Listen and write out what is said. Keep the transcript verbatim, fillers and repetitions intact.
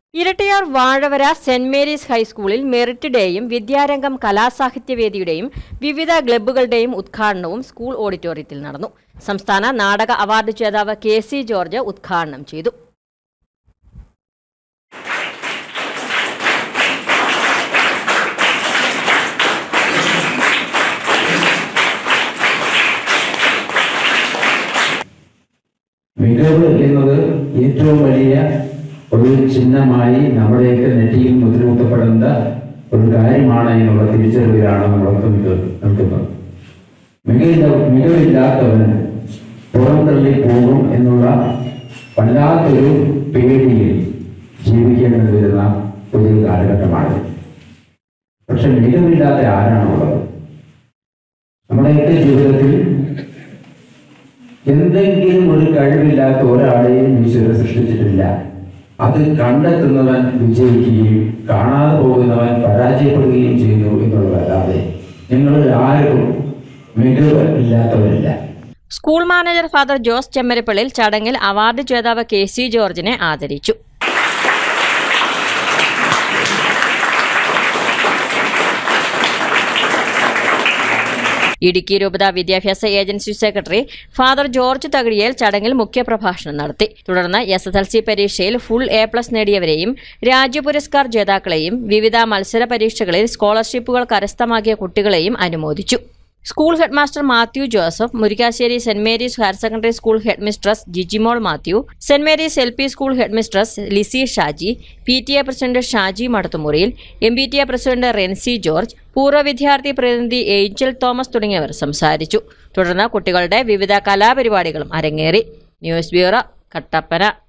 Erattayar Vazhavara Saint Mary's ഹൈസ്കൂളിൽ merit ഡേയും വിദ്യാരംഗം കലാസാഹിത്യവേദിയുടെയും വിവിധ ക്ലബ്ബുകളുടെയും ഉദ്ഘാടനവും സ്കൂൾ ഓഡിറ്റോറിയത്തിൽ നടന്നു. സംസ്ഥാന നാടക അവാർഡ് ജേതാവ് കെ സി ജോർജ് ഉദ്ഘാടനം ചെയ്തു. മികവ് എന്നത് ഏറ്റവും വലിയ ഒരു ചിഹ്നമായി നമ്മുടെയൊക്കെ നെറ്റിയിൽ മുദ്രകുത്തപ്പെടുന്ന ഒരു കാര്യമാണ് എന്നുള്ള തിരിച്ചറിവിലാണ് നമ്മളൊക്കെ നിൽക്കുന്നത്. മികവില്ല മികവില്ലാത്തവന് പുറന്തള്ളി പോകും എന്നുള്ള വല്ലാത്തൊരു പേടിയിൽ ജീവിക്കേണ്ടി വരുന്ന ഒരു കാലഘട്ടമാണ്. പക്ഷെ മികവില്ലാത്ത ആരാണുള്ളത്? നമ്മുടെയൊക്കെ ജീവിതത്തിൽ എന്തെങ്കിലും ഒരു കഴിവില്ലാത്ത ഒരാളെയും ഈശ്വരൻ സൃഷ്ടിച്ചിട്ടില്ല. അത് കണ്ടെത്തുന്നവൻ വിജയിക്കുകയും കാണാതെ പോകുന്നവൻ പരാജയപ്പെടുകയും ചെയ്യുന്നു എന്നുള്ളതല്ലാതെ നിങ്ങൾ ആരും മികവ് ഇല്ലാത്തവരില്ല. School manager father Jose Chemmarappallil ചടങ്ങിൽ അവാർഡ് ജേതാവ് കെ സി ജോർജിനെ ആദരിച്ചു. ഇടുക്കി രൂപത വിദ്യാഭ്യാസ agency secretary father George Thakazhiyel ചടങ്ങിൽ മുഖ്യപ്രഭാഷണം നടത്തി. തുടർന്ന് എസ് എസ് എൽ സി പരീക്ഷയിൽ ഫുൾ എ പ്ലസ് നേടിയവരെയും രാജ്യ പുരസ്കാർ ജേതാക്കളെയും വിവിധ മത്സര പരീക്ഷകളിൽ സ്കോളർഷിപ്പുകൾ കരസ്ഥമാക്കിയ കുട്ടികളെയും അനുമോദിച്ചു. School headmaster Mathew Joseph, Murickassery Saint Mary's higher secondary school head mistress Jijimol Mathew, Saint Mary's L P school head mistress Lissy Shaji, P T A president Shaji Madathumuriyil, M B T A president Rency George, പൂർവ്വ വിദ്യാർത്ഥി പ്രതിനിധി ഏഞ്ചൽ തോമസ് തുടങ്ങിയവർ സംസാരിച്ചു. തുടർന്ന് കുട്ടികളുടെ വിവിധ കലാപരിപാടികളും അരങ്ങേറി. News bureau, Kattappana.